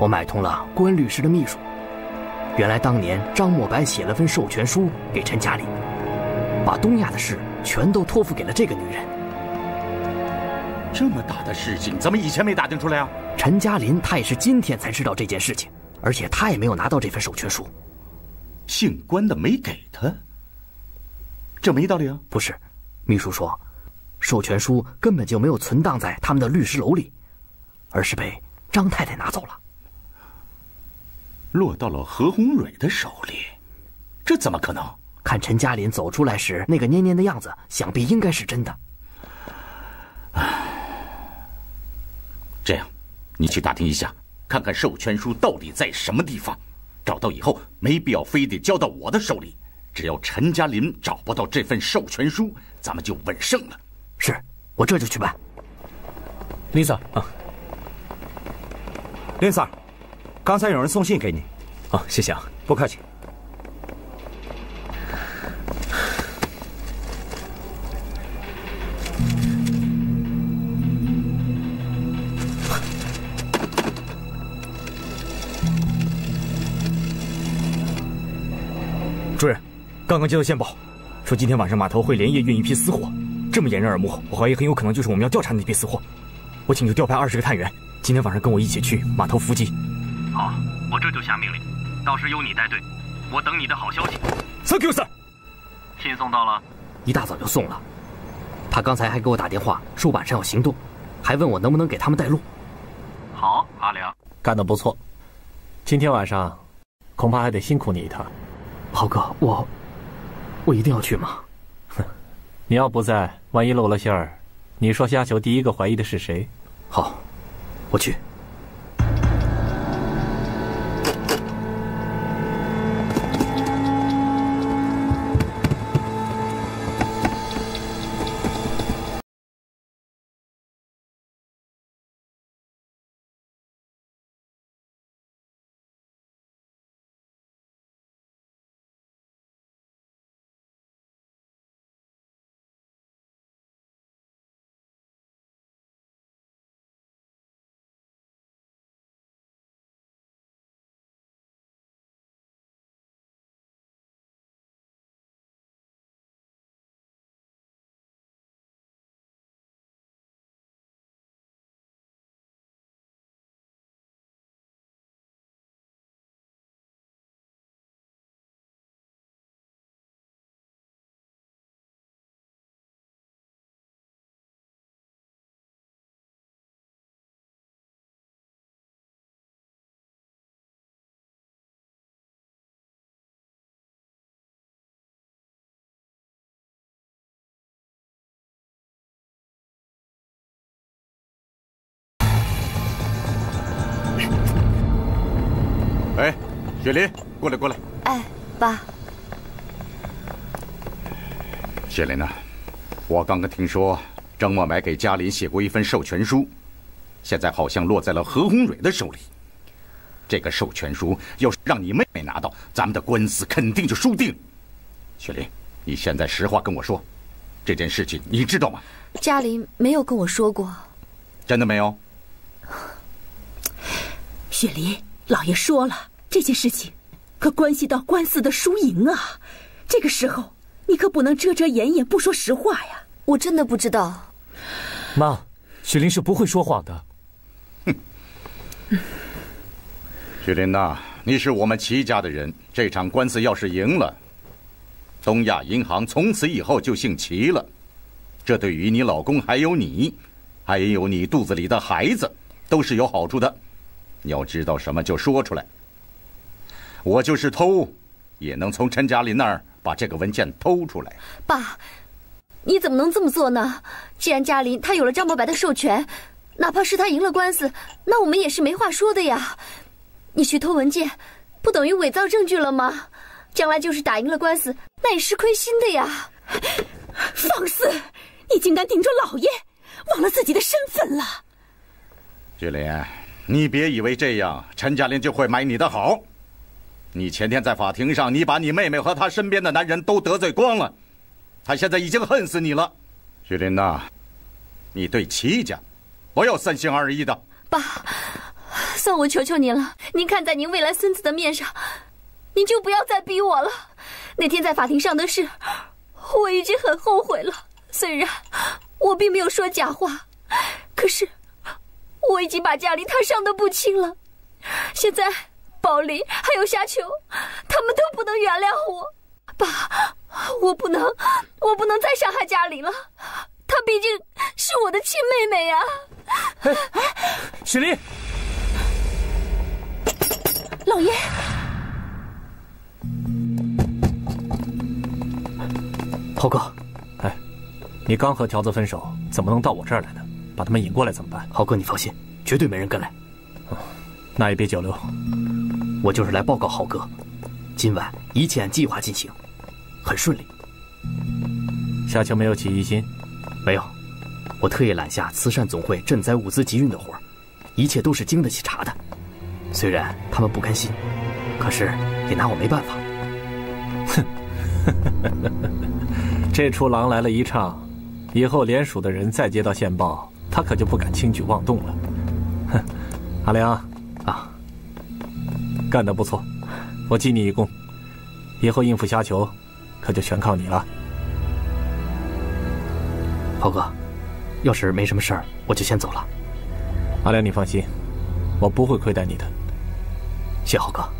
买通了关律师的秘书。原来当年张墨白写了份授权书给陈嘉林，把东亚的事全都托付给了这个女人。 这么大的事情，怎么以前没打听出来啊？ 陈嘉林他也是今天才知道这件事情，而且他也没有拿到这份授权书。 姓关的没给他，这没道理啊！ 不是，秘书说，授权书根本就没有存档在他们的律师楼里，而是被张太太拿走了， 落到了何鸿蕊的手里，这怎么可能？ 看陈嘉林走出来时那个蔫蔫的样子，想必应该是真的。 这样，你去打听一下，看看授权书到底在什么地方。找到以后，没必要非得交到我的手里。只要陈嘉林找不到这份授权书，咱们就稳胜了。 是，我这就去办。 林 Sir 啊，林 Sir， 刚才有人送信给你。 哦，谢谢啊， 不客气。 主任，刚刚接到线报，说今天晚上码头会连夜运一批私货，这么掩人耳目，我怀疑很有可能就是我们要调查的那批私货。我请求调派20个探员，今天晚上跟我一起去码头伏击。 好，我这就下命令，到时由你带队，我等你的好消息。 Thank you, sir。 信送到了， 一大早就送了。他刚才还给我打电话说晚上要行动，还问我能不能给他们带路。 好，阿良， 干得不错。今天晚上恐怕还得辛苦你一趟。 豪哥，我一定要去吗？ 你要不在，万一露了馅儿，你说虾球第一个怀疑的是谁？ 好，我去。 哎，雪林，过来过来。 哎，爸。 雪林呐，我刚刚听说张墨白给嘉林写过一份授权书，现在好像落在了何鸿蕊的手里。这个授权书要是让你妹妹拿到，咱们的官司肯定就输定。雪林，你现在实话跟我说，这件事情你知道吗？ 嘉林没有跟我说过。 真的没有？ 雪林，老爷说了，这件事情可关系到官司的输赢啊！这个时候你可不能遮遮掩掩，不说实话呀！ 我真的不知道。 妈，雪林是不会说谎的。 哼，雪林呐，你是我们齐家的人，这场官司要是赢了，东亚银行从此以后就姓齐了。这对于你老公还有你，还有你肚子里的孩子，都是有好处的。你要知道什么就说出来。我就是偷，也能从陈嘉林那儿把这个文件偷出来。 爸，你怎么能这么做呢？既然嘉林他有了张伯白的授权，哪怕是他赢了官司，那我们也是没话说的呀。你去偷文件，不等于伪造证据了吗？将来就是打赢了官司，那也是亏心的呀。 放肆！你竟敢顶着老爷，忘了自己的身份了。 雪林，你别以为这样陈嘉林就会买你的好。你前天在法庭上，你把你妹妹和她身边的男人都得罪光了，她现在已经恨死你了。雪林呐，你对齐家不要三心二意的。 爸， 算我求求您了，您看在您未来孙子的面上，您就不要再逼我了。那天在法庭上的事，我已经很后悔了。虽然我并没有说假话，可是我已经把家里他伤得不轻了。现在宝林还有夏秋，他们都不能原谅我。爸，我不能再伤害家里了。她毕竟是我的亲妹妹呀。 雪莉， 老爷， 涛哥， 哎，你刚和条子分手，怎么能到我这儿来呢？把他们引过来怎么办？ 浩哥，你放心，绝对没人跟来。 那也别久留。 我就是来报告浩哥，今晚一切按计划进行，很顺利。 夏秋没有起疑心？ 没有，我特意揽下慈善总会赈灾物资集运的活，一切都是经得起查的。虽然他们不甘心，可是也拿我没办法。 哼，这出狼来了一场，以后联署的人再接到线报，他可就不敢轻举妄动了。哼，阿良啊， 干得不错，我记你一功，以后应付虾球，可就全靠你了。 浩哥，要是没什么事儿，我就先走了。 阿良，你放心，我不会亏待你的。 谢浩哥。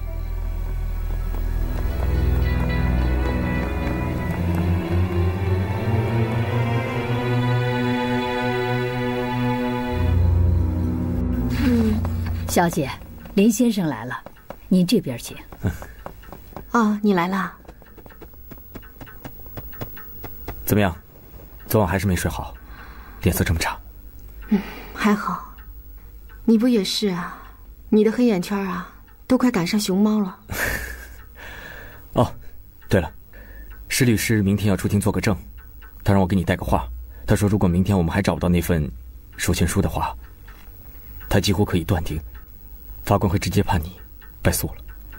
小姐，林先生来了，您这边请。 哦，你来了。 怎么样？昨晚还是没睡好，脸色这么差。 还好。你不也是啊？你的黑眼圈啊，都快赶上熊猫了。 哦，对了，施律师明天要出庭做个证，他让我给你带个话。他说，如果明天我们还找不到那份授权书的话，他几乎可以断定，法官会直接判你败诉了。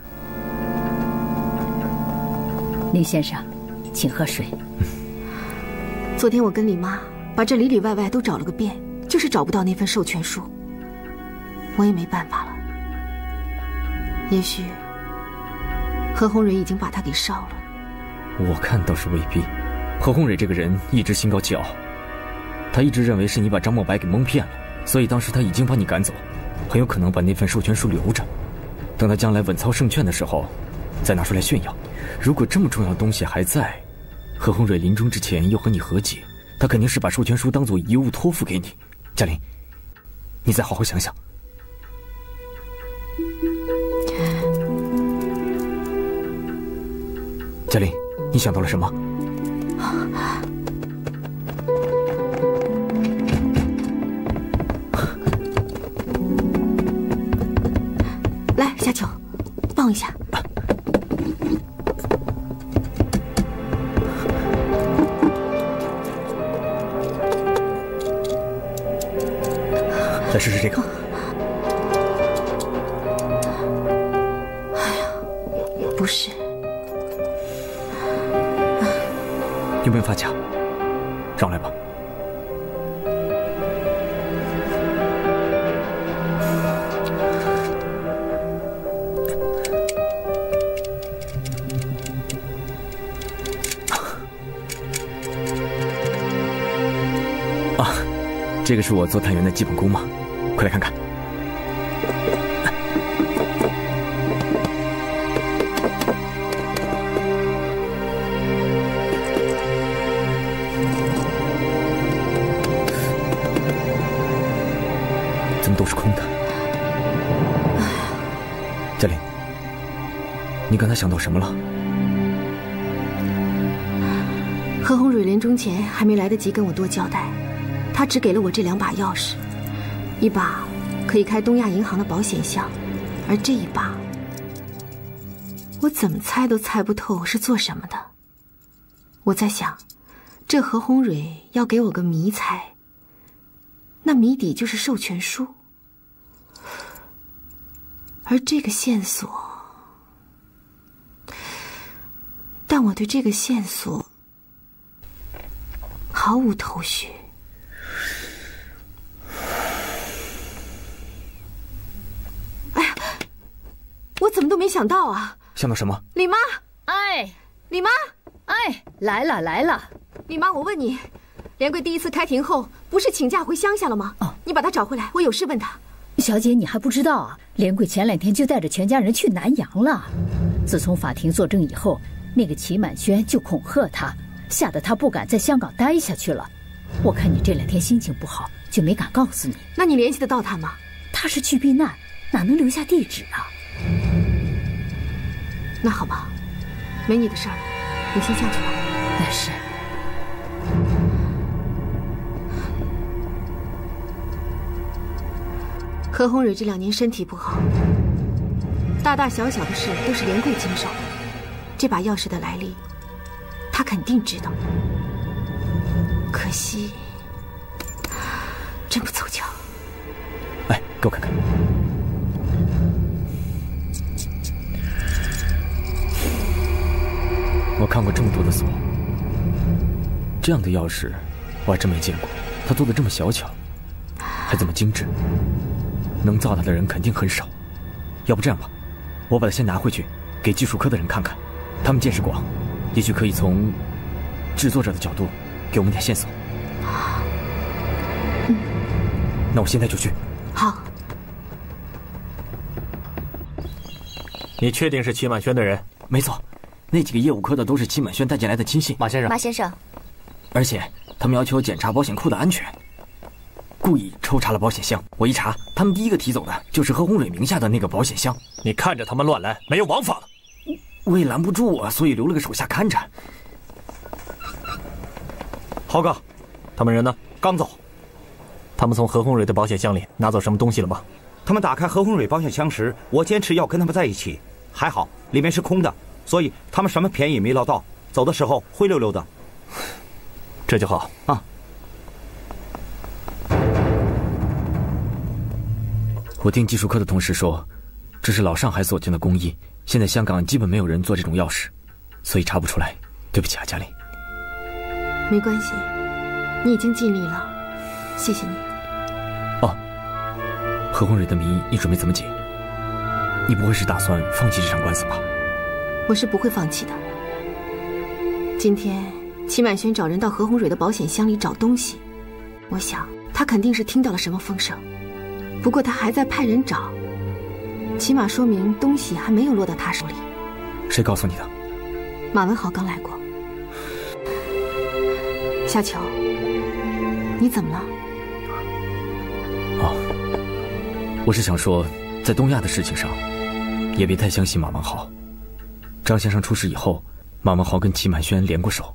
林先生，请喝水。 昨天我跟李妈把这里里外外都找了个遍，就是找不到那份授权书。我也没办法了。也许何鸿蕊已经把它给烧了。 我看倒是未必。何鸿蕊这个人一直心高气傲，他一直认为是你把张墨白给蒙骗了，所以当时他已经把你赶走，很有可能把那份授权书留着，等他将来稳操胜券的时候再拿出来炫耀。如果这么重要的东西还在，何鸿蕊临终之前又和你和解，他肯定是把授权书当作遗物托付给你。嘉玲，你再好好想想。嘉玲，你想到了什么？ 来，夏秋，抱一下。 再试试这个。 哎呀，不是。 有没有发卡？让我来吧。啊，这个是我做探员的基本功嘛，快来看看。都是空的。嘉玲，你刚才想到什么了？ 何鸿蕊临终前还没来得及跟我多交代，他只给了我这2把钥匙，一把可以开东亚银行的保险箱，而这一把我怎么猜都猜不透是做什么的。我在想，这何鸿蕊要给我个谜猜，那谜底就是授权书。而这个线索，但我对这个线索毫无头绪。 没想到啊！ 想到什么？ 李妈， 哎， 李妈， 哎，来了来了！ 李妈，我问你，连贵第一次开庭后，不是请假回乡下了吗？ 哦， 你把他找回来，我有事问他。 小姐，你还不知道啊？连贵前2天就带着全家人去南阳了。自从法庭作证以后，那个齐满轩就恐吓他，吓得他不敢在香港待下去了。我看你这2天心情不好，就没敢告诉你。 那你联系得到他吗？ 他是去避难，哪能留下地址啊？ 那好吧，没你的事儿，你先下去吧。 那是。 何鸿蕊这2年身体不好，大大小小的事都是连贵经手。这把钥匙的来历，他肯定知道。可惜，真不凑巧。 哎，给我看看。我看过这么多的锁，这样的钥匙我还真没见过。它做的这么小巧，还这么精致，能造它的人肯定很少。要不这样吧，我把它先拿回去，给技术科的人看看，他们见识广，也许可以从制作者的角度给我们点线索。那我现在就去。 好。 你确定是齐满轩的人？ 没错，那几个业务科的都是齐满轩带进来的亲信。 马先生， 马先生， 而且他们要求检查保险库的安全，故意抽查了保险箱。我一查，他们第一个提走的就是何鸿蕊名下的那个保险箱。 你看着他们乱来，没有王法了。 我也拦不住啊，所以留了个手下看着。 豪哥，他们人呢？ 刚走。 他们从何鸿蕊的保险箱里拿走什么东西了吗？ 他们打开何鸿蕊保险箱时，我坚持要跟他们在一起，还好里面是空的，所以他们什么便宜也没捞到，走的时候灰溜溜的。 这就好啊。 我听技术科的同事说，这是老上海所见的工艺，现在香港基本没有人做这种钥匙，所以查不出来。对不起啊，嘉玲。 没关系，你已经尽力了，谢谢你。 哦，何鸿蕊的谜你准备怎么解？你不会是打算放弃这场官司吧？ 我是不会放弃的。今天齐满轩找人到何鸿蕊的保险箱里找东西，我想他肯定是听到了什么风声，不过他还在派人找，起码说明东西还没有落到他手里。 谁告诉你的？ 马文豪刚来过。夏秋，你怎么了？ 哦，我是想说，在东亚的事情上，也别太相信马文豪。张先生出事以后，马文豪跟齐满轩联过手，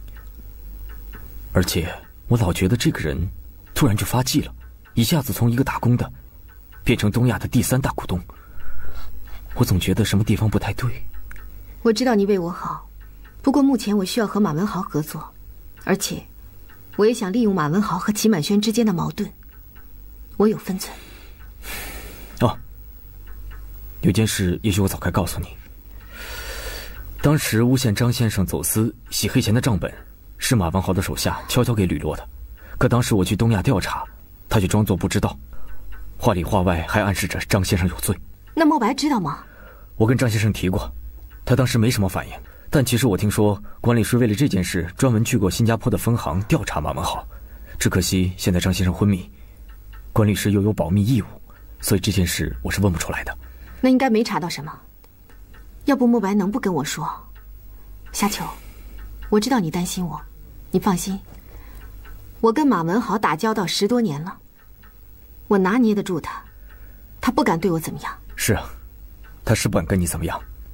而且我老觉得这个人突然就发迹了，一下子从一个打工的变成东亚的第3大股东，我总觉得什么地方不太对。 我知道你为我好，不过目前我需要和马文豪合作，而且我也想利用马文豪和齐满轩之间的矛盾，我有分寸。 哦，有件事也许我早该告诉你。当时诬陷张先生走私洗黑钱的账本是马文豪的手下悄悄给吕落的，可当时我去东亚调查，他却装作不知道，话里话外还暗示着张先生有罪。 那莫白知道吗？ 我跟张先生提过，他当时没什么反应，但其实我听说管理师为了这件事专门去过新加坡的分行调查马文豪，只可惜现在张先生昏迷，管理师又有保密义务，所以这件事我是问不出来的。 那应该没查到什么，要不莫白能不跟我说？夏秋，我知道你担心我，你放心，我跟马文豪打交道10多年了，我拿捏得住他，他不敢对我怎么样。 是啊，他是不敢跟你怎么样，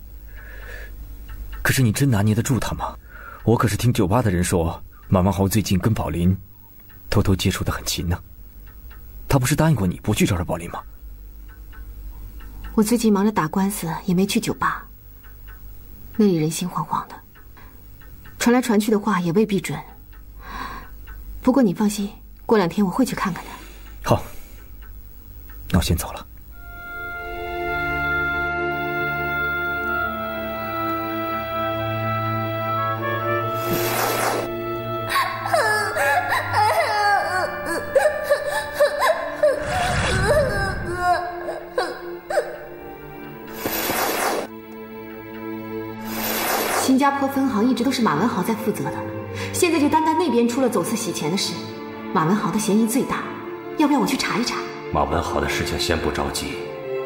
可是你真拿捏得住他吗？我可是听酒吧的人说，马文豪最近跟宝林偷偷接触得很勤呢。他不是答应过你不去招惹宝林吗？ 我最近忙着打官司，也没去酒吧，那里人心惶惶的，传来传去的话也未必准。不过你放心，过2天我会去看看的。 好，那我先走了。 新加坡分行一直都是马文豪在负责的，现在就单单那边出了走私洗钱的事，马文豪的嫌疑最大，要不要我去查一查？ 马文豪的事情先不着急，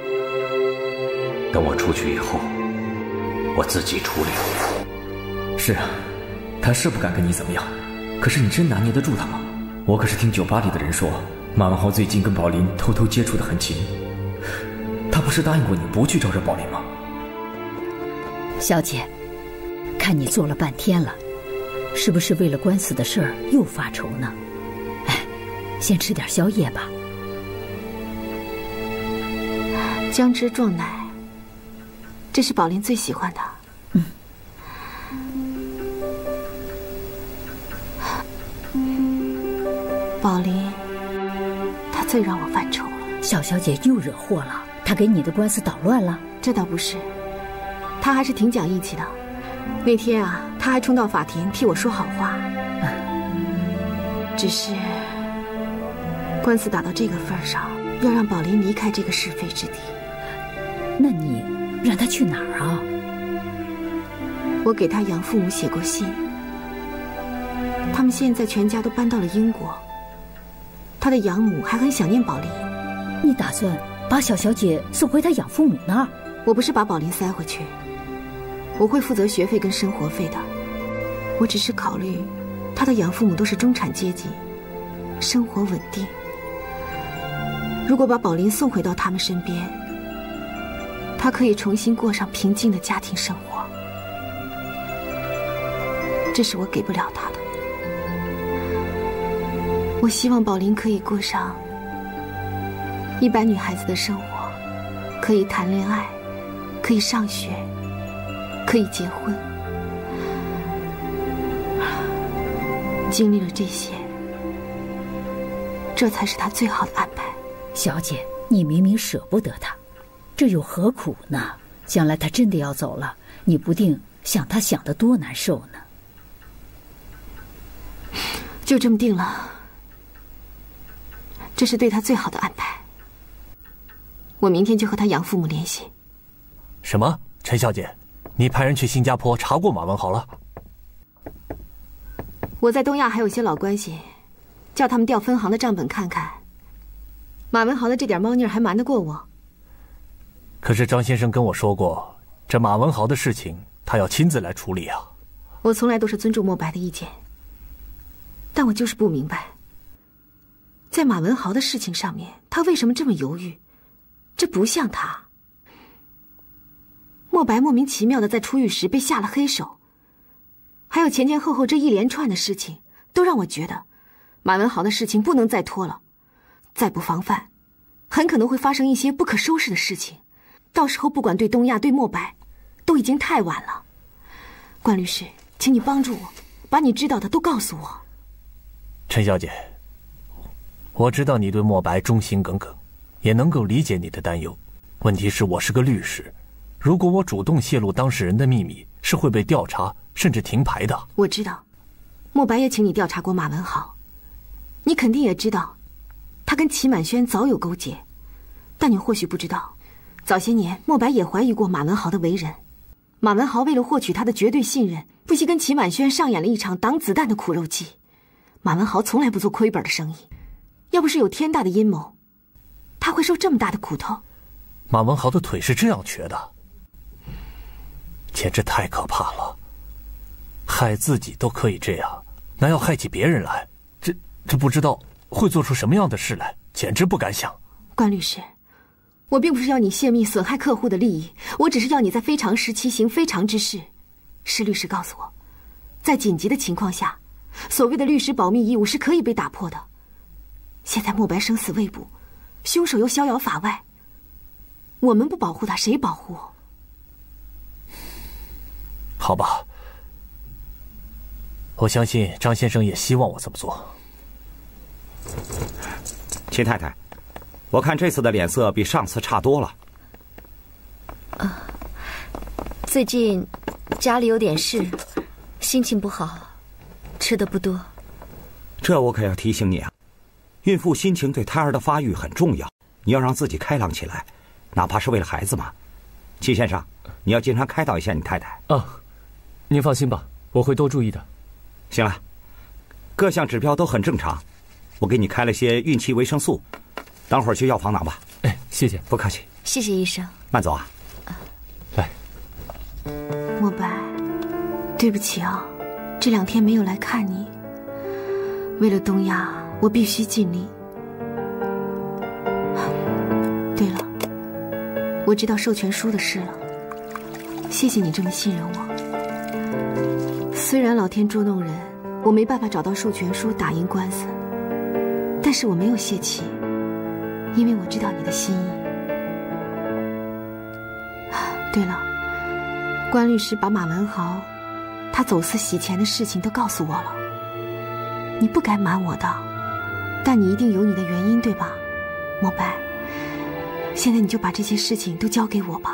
等我出去以后，我自己处理。 是啊，他是不敢跟你怎么样，可是你真拿捏得住他吗？我可是听酒吧里的人说，马文豪最近跟宝林偷偷接触得很勤，他不是答应过你不去招惹宝林吗？ 小姐，看你坐了半天了，是不是为了官司的事儿又发愁呢？哎，先吃点宵夜吧。 姜汁撞奶，这是宝林最喜欢的。宝林，他最让我犯愁了。 小小姐又惹祸了，她给你的官司捣乱了？ 这倒不是，他还是挺讲义气的。那天啊，他还冲到法庭替我说好话。只是官司打到这个份上，要让宝林离开这个是非之地。 那你让他去哪儿啊？ 我给他养父母写过信，他们现在全家都搬到了英国。他的养母还很想念宝林。 你打算把小小姐送回他养父母那儿？ 我不是把宝林塞回去，我会负责学费跟生活费的。我只是考虑他的养父母都是中产阶级，生活稳定。如果把宝林送回到他们身边，他可以重新过上平静的家庭生活。这是我给不了他的。我希望宝林可以过上一般女孩子的生活，可以谈恋爱，可以上学，可以结婚。经历了这些，这才是他最好的安排。 小姐，你明明舍不得他，这有何苦呢？将来他真的要走了，你不定想他想得多难受呢。 就这么定了，这是对他最好的安排。我明天就和他养父母联系。 什么？陈小姐，你派人去新加坡查过马文豪了？ 我在东亚还有些老关系，叫他们调分行的账本看看。马文豪的这点猫腻还瞒得过我。 可是张先生跟我说过，这马文豪的事情他要亲自来处理啊。 我从来都是尊重莫白的意见，但我就是不明白，在马文豪的事情上面，他为什么这么犹豫？这不像他。莫白莫名其妙的在出狱时被下了黑手，还有前前后后这一连串的事情，都让我觉得马文豪的事情不能再拖了，再不防范，很可能会发生一些不可收拾的事情。到时候不管对东亚对莫白，都已经太晚了。关律师，请你帮助我，把你知道的都告诉我。 陈小姐，我知道你对莫白忠心耿耿，也能够理解你的担忧。问题是我是个律师，如果我主动泄露当事人的秘密，是会被调查甚至停牌的。 我知道，莫白也请你调查过马文豪，你肯定也知道他跟齐满轩早有勾结，但你或许不知道，早些年莫白也怀疑过马文豪的为人。马文豪为了获取他的绝对信任，不惜跟齐满轩上演了一场挡子弹的苦肉计。马文豪从来不做亏本的生意，要不是有天大的阴谋，他会受这么大的苦头。 马文豪的腿是这样瘸的，简直太可怕了。害自己都可以这样，那要害起别人来，这不知道会做出什么样的事来，简直不敢想。 关律师，我并不是要你泄密损害客户的利益，我只是要你在非常时期行非常之事。施律师告诉我，在紧急的情况下，所谓的律师保密义务是可以被打破的。现在莫白生死未卜，凶手又逍遥法外，我们不保护他，谁保护？ 好吧，我相信张先生也希望我这么做。 秦太太，我看这次的脸色比上次差多了。 最近家里有点事，心情不好，吃的不多。 这我可要提醒你啊，孕妇心情对胎儿的发育很重要，你要让自己开朗起来，哪怕是为了孩子嘛。齐先生，你要经常开导一下你太太。 您放心吧，我会多注意的。 行了，各项指标都很正常，我给你开了些孕期维生素，等会儿去药房拿吧。 哎，谢谢， 不客气。 谢谢医生。 慢走啊。 来， 莫白，对不起啊，这2天没有来看你。为了东亚，我必须尽力。对了，我知道授权书的事了，谢谢你这么信任我。虽然老天捉弄人，我没办法找到授权书打赢官司，但是我没有泄气，因为我知道你的心意。对了，关律师把马文豪他走私洗钱的事情都告诉我了。你不该瞒我的，但你一定有你的原因，对吧，莫白？现在你就把这些事情都交给我吧。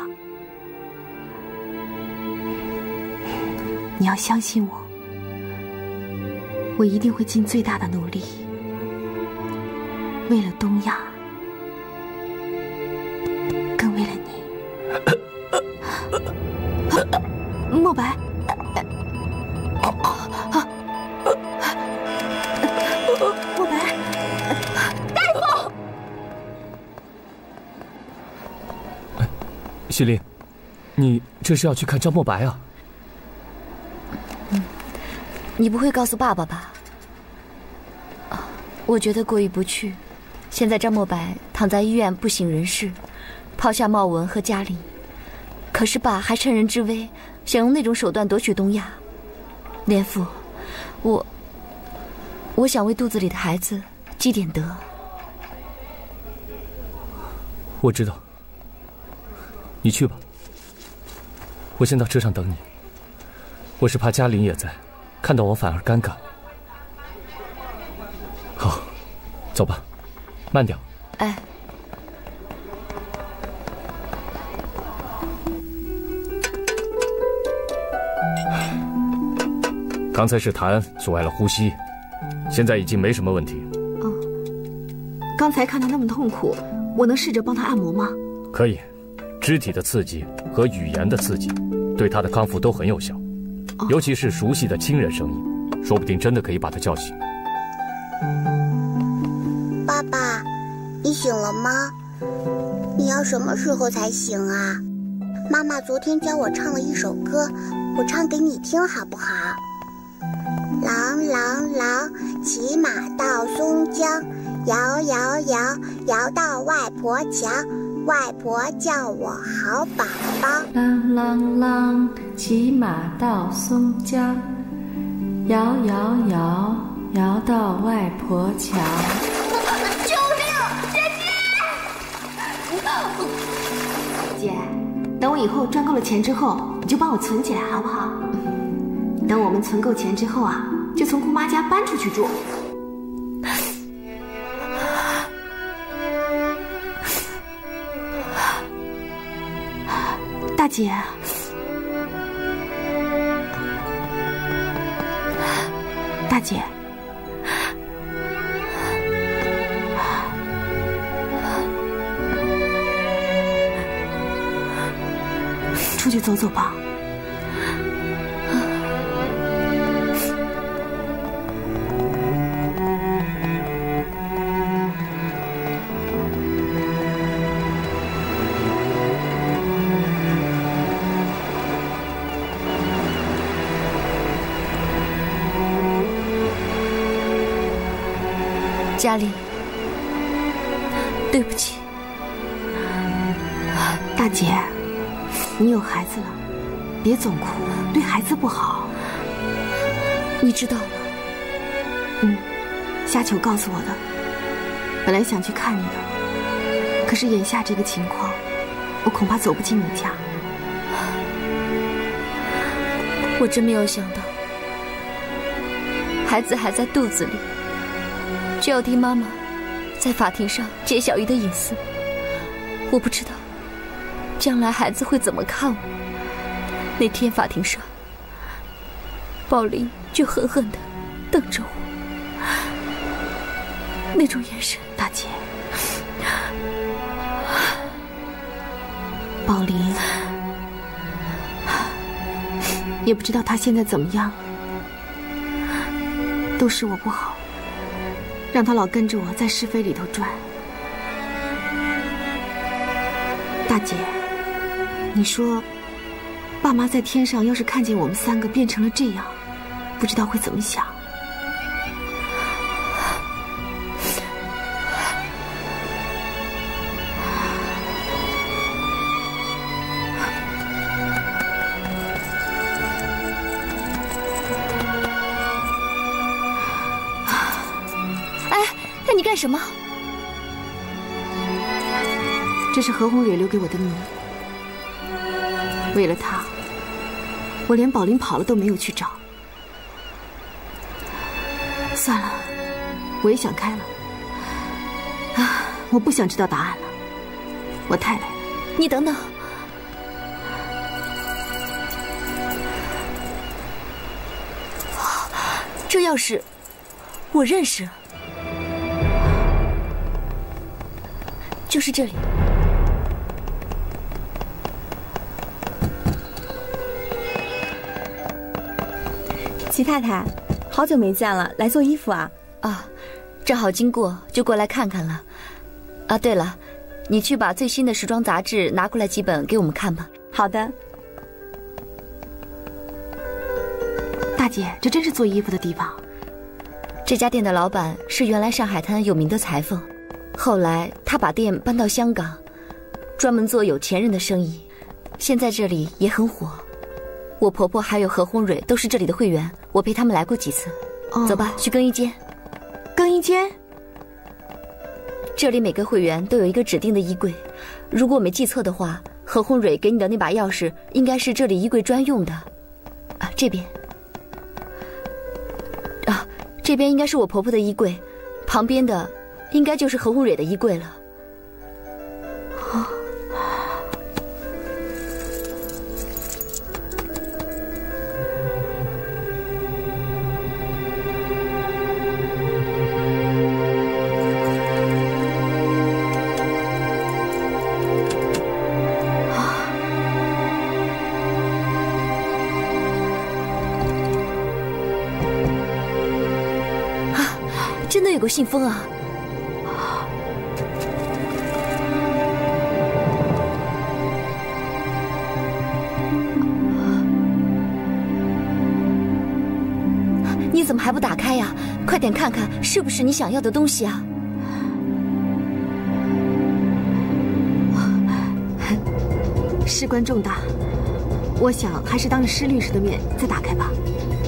你要相信我，我一定会尽最大的努力，为了东亚，更为了你。莫白，莫白， 大夫。 徐林，你这是要去看张墨白啊？ 你不会告诉爸爸吧？我觉得过意不去。现在张墨白躺在医院不省人事，抛下茂文和嘉玲，可是爸还趁人之危，想用那种手段夺取东亚。连父，我想为肚子里的孩子积点德。 我知道，你去吧，我先到车上等你。我是怕嘉玲也在，看到我反而尴尬。好，走吧，慢点。 哎。 刚才是痰阻碍了呼吸，现在已经没什么问题。 哦，刚才看他那么痛苦，我能试着帮他按摩吗？ 可以，肢体的刺激和语言的刺激，对他的康复都很有效。尤其是熟悉的亲人声音，说不定真的可以把他叫醒。 爸爸，你醒了吗？你要什么时候才醒啊？妈妈昨天教我唱了一首歌，我唱给你听好不好？郎郎郎，骑马到松江，摇摇摇，摇到外婆桥，外婆叫我好宝宝。 郎郎郎，骑马到松江，摇摇摇，摇到外婆桥。 救命！姐姐！ 姐，等我以后赚够了钱之后，你就帮我存起来好不好？等我们存够钱之后啊，就从姑妈家搬出去住。大姐，大姐，出去走走吧。 嘉玲，对不起。 大姐，你有孩子了，别总哭，对孩子不好。 你知道了？ 夏球告诉我的。本来想去看你的，可是眼下这个情况，我恐怕走不进你家。 我真没有想到，孩子还在肚子里，就要听妈妈在法庭上揭晓仪的隐私。我不知道将来孩子会怎么看我。那天法庭上，宝林就狠狠地瞪着我，那种眼神。 大姐，宝林， 也不知道他现在怎么样了。都是我不好，让他老跟着我在是非里头转。大姐，你说，爸妈在天上要是看见我们3个变成了这样，不知道会怎么想？ 你干什么？ 这是何红蕊留给我的谜。为了他，我连宝林跑了都没有去找。算了，我也想开了。啊，我不想知道答案了，我太累了。 你等等，这钥匙我认识。就是这里。 齐太太，好久没见了，来做衣服啊？ 啊，正好经过，就过来看看了。啊，对了，你去把最新的时装杂志拿过来几本给我们看吧。 好的。 大姐，这真是做衣服的地方。 这家店的老板是原来上海滩有名的裁缝。后来他把店搬到香港，专门做有钱人的生意，现在这里也很火。我婆婆还有何红蕊都是这里的会员，我陪他们来过几次。走吧，去更衣间。 更衣间？ 这里每个会员都有一个指定的衣柜，如果我没记错的话，何红蕊给你的那把钥匙应该是这里衣柜专用的。啊，这边。啊，这边应该是我婆婆的衣柜，旁边的应该就是何红蕊的衣柜了。真的有个信封啊！你怎么还不打开呀？快点看看，是不是你想要的东西啊？ 事关重大，我想还是当着施律师的面再打开吧。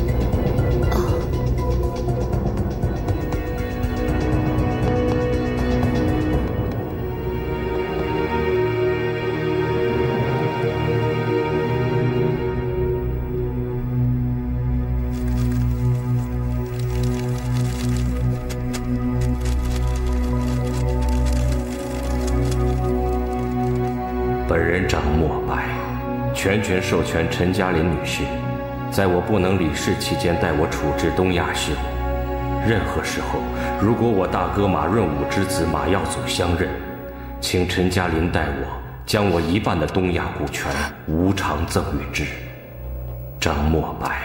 本人张墨白，全权授权陈嘉玲女士，在我不能理事期间代我处置东亚事务。任何时候，如果我大哥马润武之子马耀祖相认，请陈嘉玲代我将我1半的东亚股权无偿赠与之。张墨白。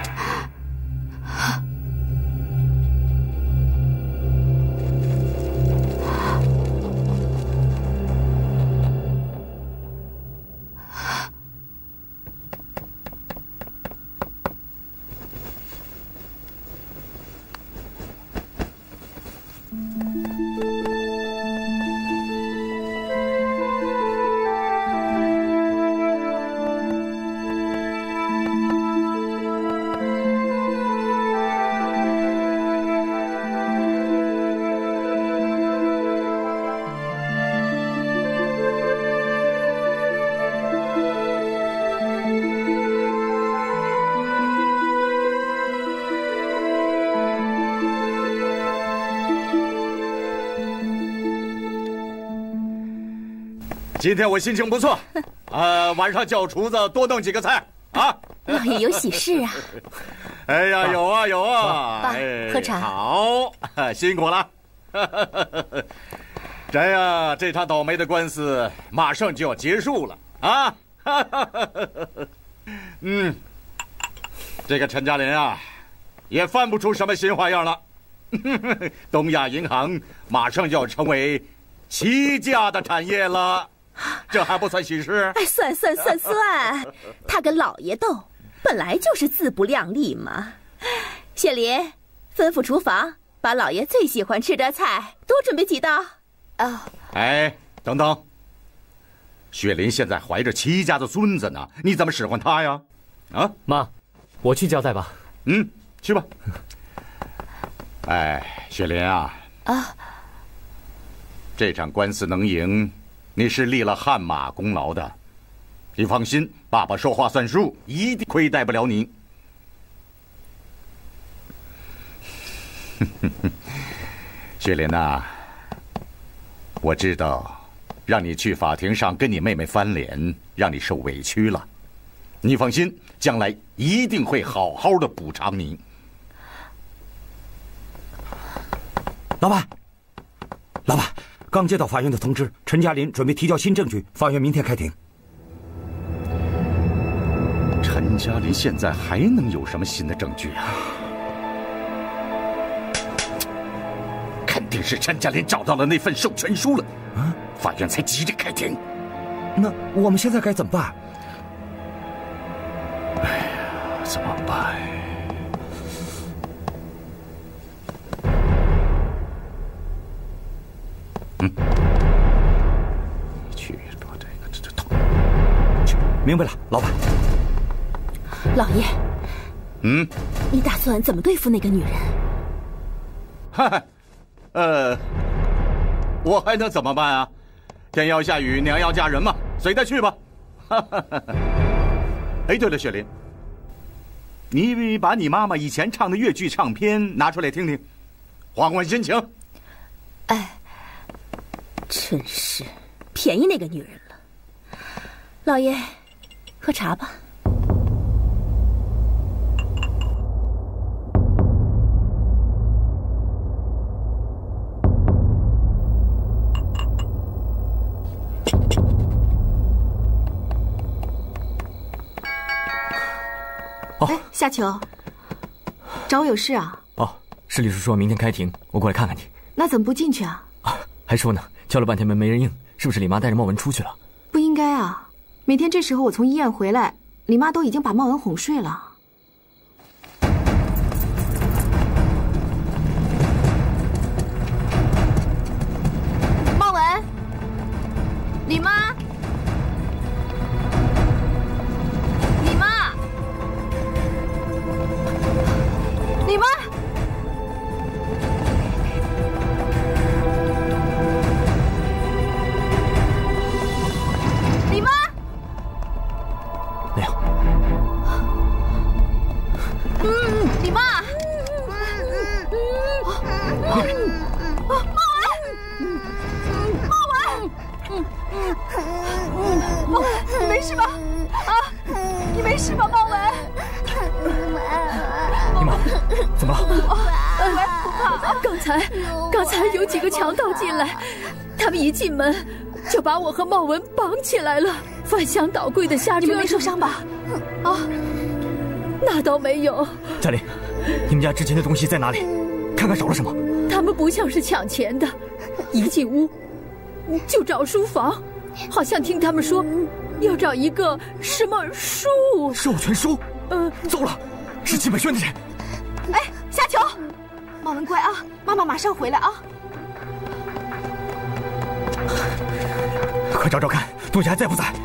今天我心情不错，晚上叫厨子多弄几个菜啊！ 有喜事啊！ 哎呀，有啊有啊！ 爸，喝茶。 好，辛苦了。这呀，这场倒霉的官司马上就要结束了啊！ 这个陈嘉玲啊，也翻不出什么新花样了。东亚银行马上就要成为齐家的产业了，这还不算喜事？ 哎，算，他跟老爷斗，本来就是自不量力嘛。雪林，吩咐厨房把老爷最喜欢吃的菜多准备几道。 啊！ 哎，等等，雪林现在怀着齐家的孙子呢，你怎么使唤他呀？啊， 妈，我去交代吧。 嗯，去吧。哎，雪林啊，这场官司能赢，你是立了汗马功劳的。你放心，爸爸说话算数，一定亏待不了你。雪林啊，我知道，让你去法庭上跟你妹妹翻脸，让你受委屈了。你放心，将来一定会好好的补偿你。 老板，刚接到法院的通知，陈嘉林准备提交新证据，法院明天开庭。 陈嘉林现在还能有什么新的证据啊？肯定是陈嘉林找到了那份授权书了，法院才急着开庭。 那我们现在该怎么办？ 哎呀，怎么办？你去多这明白了，老板。 老爷，你打算怎么对付那个女人？ 我还能怎么办啊？天要下雨，娘要嫁人嘛，随他去吧。哎，对了，雪林，你把你妈妈以前唱的粤剧唱片拿出来听听，换换心情。 哎，真是便宜那个女人了。老爷，喝茶吧。 哎，夏球，找我有事啊？ 哦，是律师说明天开庭，我过来看看你。 那怎么不进去啊？ 还说呢，敲了半天门没人应，是不是李妈带着茂文出去了？ 不应该啊，每天这时候我从医院回来，李妈都已经把茂文哄睡了。茂文，李妈，李妈，李妈。李妈，茂文，你没事吧？啊，你没事吧，茂文？ 姨妈，怎么了？ 不怕，刚才有几个强盗进来，他们一进门就把我和茂文绑起来了，翻箱倒柜的瞎折腾。 你们没受伤吧？ 啊，那倒没有。 嘉玲，你们家值钱的东西在哪里？看看少了什么。 他们不像是抢钱的，一进屋就找书房，好像听他们说要找一个什么书。 授权书？糟了，是齐本轩的人。 哎，夏球，茂文乖啊，妈妈马上回来啊。 快找找看，东西还在不在？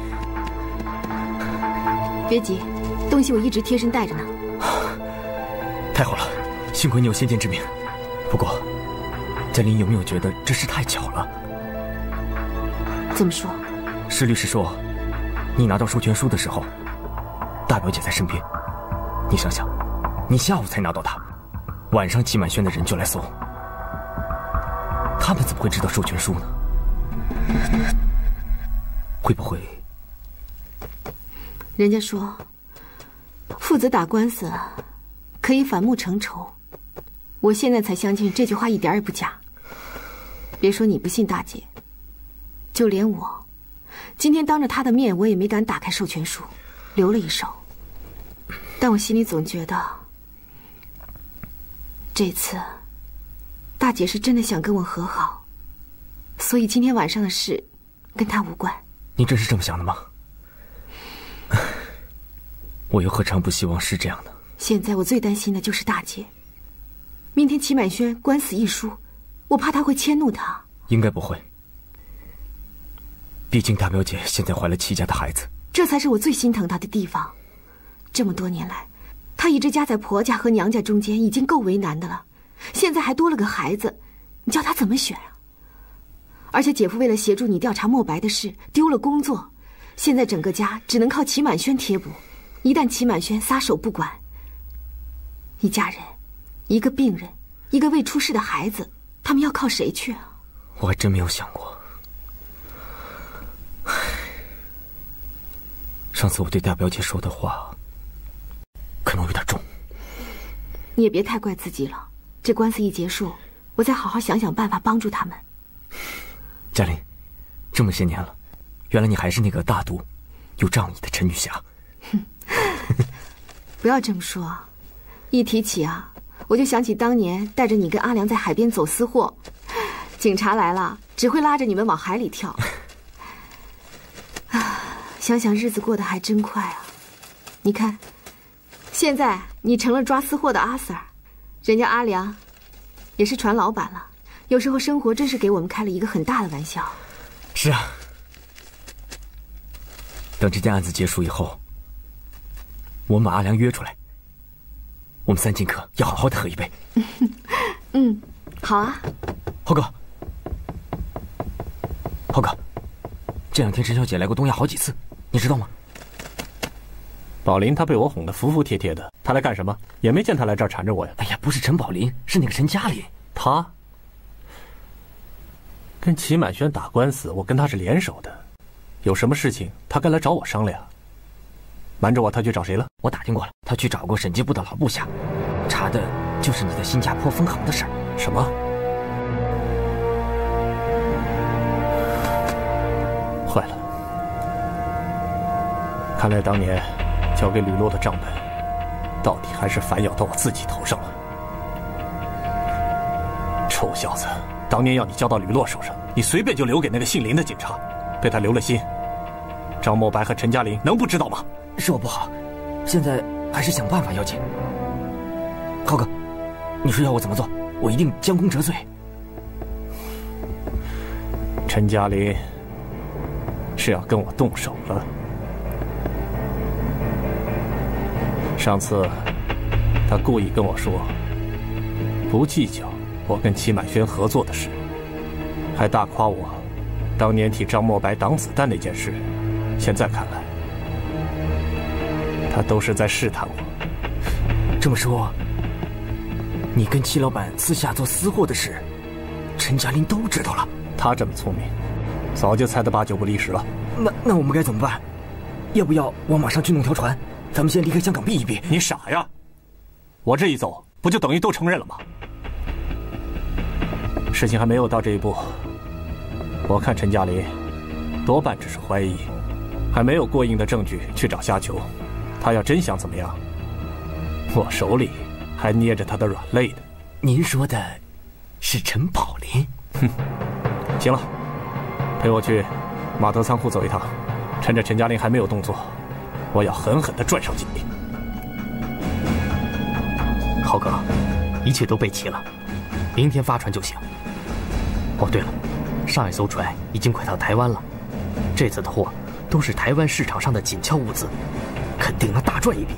别急，东西我一直贴身带着呢。 太好了，幸亏你有先见之明。不过，嘉玲有没有觉得这事太巧了？ 怎么说？ 施律师说，你拿到授权书的时候，大表姐在身边。你想想，你下午才拿到它，晚上齐满轩的人就来搜，他们怎么会知道授权书呢？会不会？ 人家说，父子打官司可以反目成仇。我现在才相信这句话一点也不假。别说你不信大姐，就连我，今天当着她的面，我也没敢打开授权书，留了一手。 但我心里总觉得，这次大姐是真的想跟我和好，所以今天晚上的事跟她无关。 你真是这么想的吗？我又何尝不希望是这样的？ 现在我最担心的就是大姐。明天齐满轩官司一书，我怕他会迁怒她。 应该不会，毕竟大表姐现在怀了齐家的孩子， 这才是我最心疼她的地方。这么多年来，她一直夹在婆家和娘家中间，已经够为难的了，现在还多了个孩子，你叫她怎么选啊？而且姐夫为了协助你调查莫白的事，丢了工作，现在整个家只能靠齐满轩贴补。一旦齐满轩撒手不管，一家人，一个病人，一个未出世的孩子，他们要靠谁去啊？ 我还真没有想过。上次我对大表姐说的话可能有点重。 你也别太怪自己了，这官司一结束，我再好好想想办法帮助他们。 嘉玲，这么些年了，原来你还是那个大度又仗义的陈女侠。 不要这么说，一提起啊，我就想起当年带着你跟阿良在海边走私货，警察来了只会拉着你们往海里跳。想想日子过得还真快啊！你看，现在你成了抓私货的阿 Sir， 人家阿良也是船老板了。有时候生活真是给我们开了一个很大的玩笑。 是啊，等这件案子结束以后，我们把阿良约出来，我们3剑客要好好的喝一杯。 嗯，好啊。 浩哥，浩哥，这2天陈小姐来过东亚好几次，你知道吗？ 宝林她被我哄得服服帖帖的，她来干什么？也没见她来这儿缠着我呀。 哎呀，不是陈宝林，是那个陈嘉玲。 她跟齐满轩打官司，我跟她是联手的，有什么事情她该来找我商量。瞒着我，她去找谁了？ 我打听过了，她去找过审计部的老部下，查的就是你在新加坡分行的事儿。 什么？坏了！看来当年交给吕洛的账本，到底还是反咬到我自己头上了。臭小子，当年要你交到吕洛手上，你随便就留给那个姓林的警察，被他留了心。张墨白和陈嘉玲能不知道吗？ 是我不好，现在还是想办法要紧。浩哥，你说要我怎么做，我一定将功折罪。 陈嘉玲是要跟我动手了。上次他故意跟我说不计较我跟齐满轩合作的事，还大夸我当年替张墨白挡子弹那件事，现在看来他都是在试探我。 这么说，你跟齐老板私下做私货的事，陈嘉玲都知道了？ 他这么聪明，早就猜得8、9不离10了。 那我们该怎么办？要不要我马上去弄条船，咱们先离开香港避一避？ 你傻呀！我这一走，不就等于都承认了吗？事情还没有到这一步，我看陈嘉玲多半只是怀疑，还没有过硬的证据去找虾球。他要真想怎么样，我手里还捏着他的软肋呢。 您说的是陈宝林？ 哼，行了，陪我去码头仓库走一趟，趁着陈嘉玲还没有动作，我要狠狠地赚上几笔。 浩哥，一切都备齐了，明天发船就行。哦，对了，上一艘船已经快到台湾了，这次的货都是台湾市场上的紧俏物资，肯定能大赚一笔。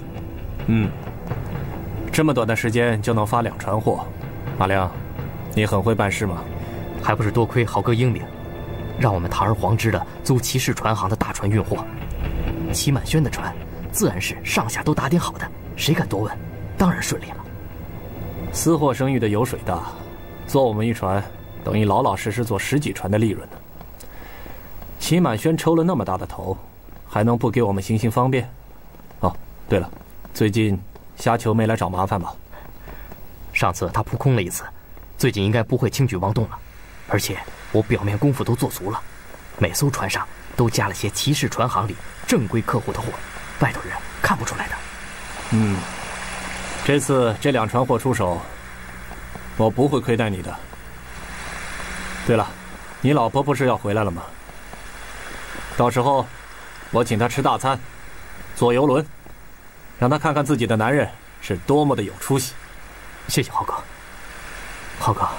这么短的时间就能发2船货，马良，你很会办事吗？ 还不是多亏豪哥英明，让我们堂而皇之的租骑士船行的大船运货。齐满轩的船自然是上下都打点好的，谁敢多问？当然顺利了。 私货生意的油水大，做我们一船等于老老实实做10几船的利润呢。齐满轩抽了那么大的头，还能不给我们行方便？哦，对了，最近虾球没来找麻烦吧？ 上次他扑空了一次，最近应该不会轻举妄动了。而且我表面功夫都做足了，每艘船上都加了些骑士船行里正规客户的货，外头人看不出来的。 这次这2船货出手，我不会亏待你的。对了，你老婆不是要回来了吗？到时候我请她吃大餐，坐游轮，让她看看自己的男人是多么的有出息。 谢谢浩哥。浩哥，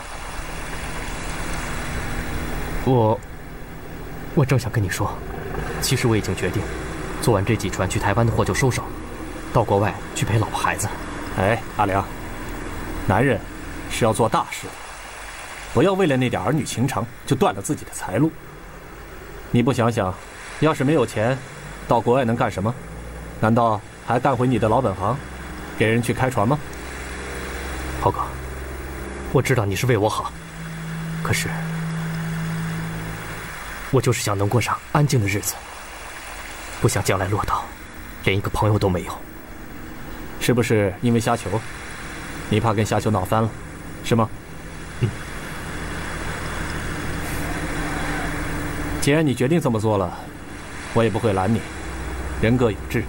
我正想跟你说，其实我已经决定，做完这几船去台湾的货就收手，到国外去陪老婆孩子。 哎，阿良，男人是要做大事的，不要为了那点儿女情长就断了自己的财路。你不想想，要是没有钱，到国外能干什么？难道还干回你的老本行，给人去开船吗？ 浩哥，我知道你是为我好，可是我就是想能过上安静的日子，不想将来落到连一个朋友都没有。 是不是因为虾球？你怕跟虾球闹翻了，是吗？既然你决定这么做了，我也不会拦你，人各有志。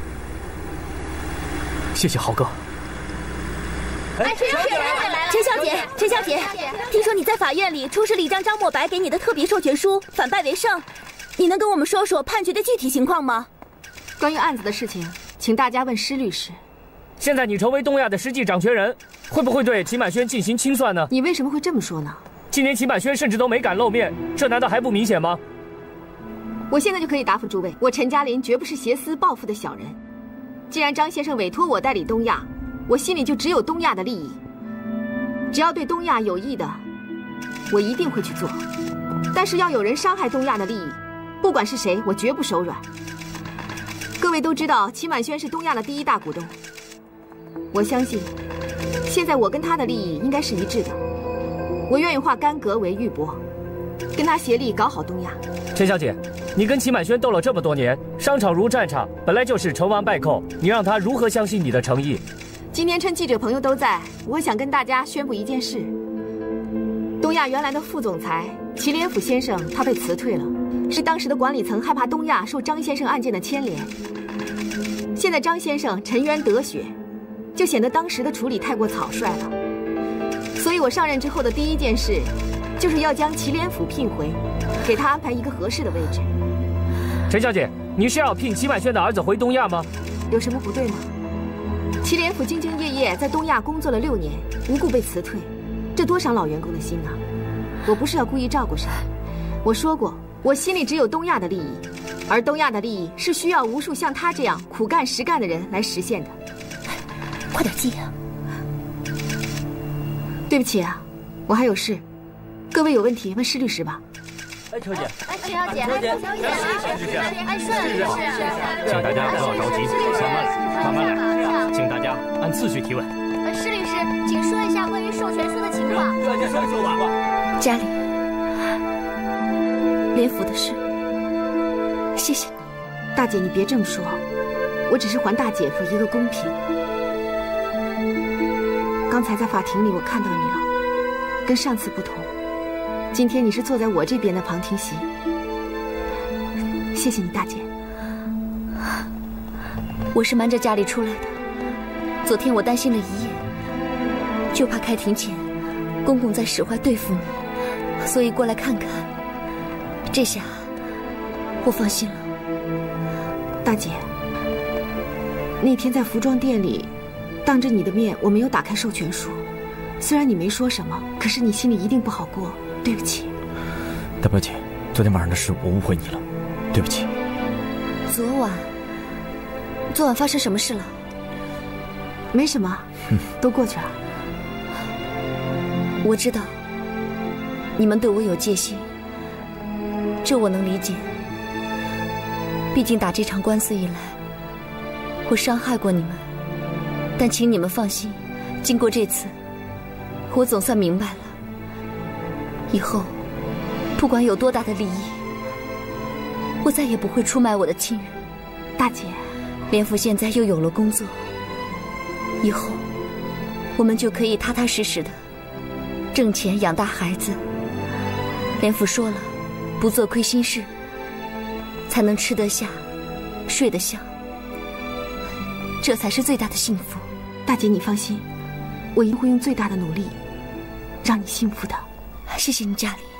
谢谢浩哥。 哎，陈小姐，听说你在法院里出示了一张张墨白给你的特别授权书，反败为胜。你能跟我们说说判决的具体情况吗？ 关于案子的事情，请大家问施律师。 现在你成为东亚的实际掌权人，会不会对齐满轩进行清算呢？ 你为什么会这么说呢？ 今年齐满轩甚至都没敢露面，这难道还不明显吗？ 我现在就可以答复诸位，我陈嘉林绝不是挟私报复的小人。既然张先生委托我代理东亚，我心里就只有东亚的利益。只要对东亚有益的，我一定会去做。但是要有人伤害东亚的利益，不管是谁，我绝不手软。各位都知道，齐满轩是东亚的第1大股东。我相信，现在我跟他的利益应该是一致的。我愿意化干戈为玉帛，跟他协力搞好东亚。 陈小姐，你跟齐满轩斗了这么多年，商场如战场，本来就是成王败寇，你让他如何相信你的诚意？ 今天趁记者朋友都在，我想跟大家宣布一件事：东亚原来的副总裁祁连甫先生他被辞退了，是当时的管理层害怕东亚受张先生案件的牵连。现在张先生沉冤得雪，就显得当时的处理太过草率了。所以我上任之后的第一件事，就是要将祁连甫聘回，给他安排一个合适的位置。 陈小姐，你是要聘齐满轩的儿子回东亚吗？ 有什么不对吗？祁连甫兢兢业业在东亚工作了6年，无故被辞退，这多伤老员工的心啊！我不是要故意照顾谁，我说过，我心里只有东亚的利益，而东亚的利益是需要无数像他这样苦干实干的人来实现的。 快点记啊！ 对不起啊，我还有事。各位有问题问施律师吧。 哎，秋姐， 哎，陈小姐，哎，顺律师， 请大家不要着急，慢慢来，请大家按次序提问。 施律师，请说一下关于授权书的情况。 大家说一说吧。 家里连府的事，谢谢你。 大姐，你别这么说，我只是还大姐夫一个公平。刚才在法庭里我看到你了，跟上次不同，今天你是坐在我这边的旁听席。谢谢你，大姐。 我是瞒着家里出来的，昨天我担心了一夜，就怕开庭前公公在使坏对付你，所以过来看看。这下我放心了。 大姐，那天在服装店里，当着你的面，我没有打开授权书。虽然你没说什么，可是你心里一定不好过。对不起， 大表姐，昨天晚上的事我误会你了，对不起。 昨晚发生什么事了？ 没什么，都过去了。 我知道你们对我有戒心，这我能理解。毕竟打这场官司以来，我伤害过你们，但请你们放心，经过这次，我总算明白了，以后不管有多大的利益，我再也不会出卖我的亲人。 大姐， 连府现在又有了工作，以后我们就可以踏踏实实的挣钱养大孩子。连府说了，不做亏心事，才能吃得下睡得香。 这才是最大的幸福。 大姐，你放心，我一定会用最大的努力，让你幸福的。 谢谢你，嘉玲。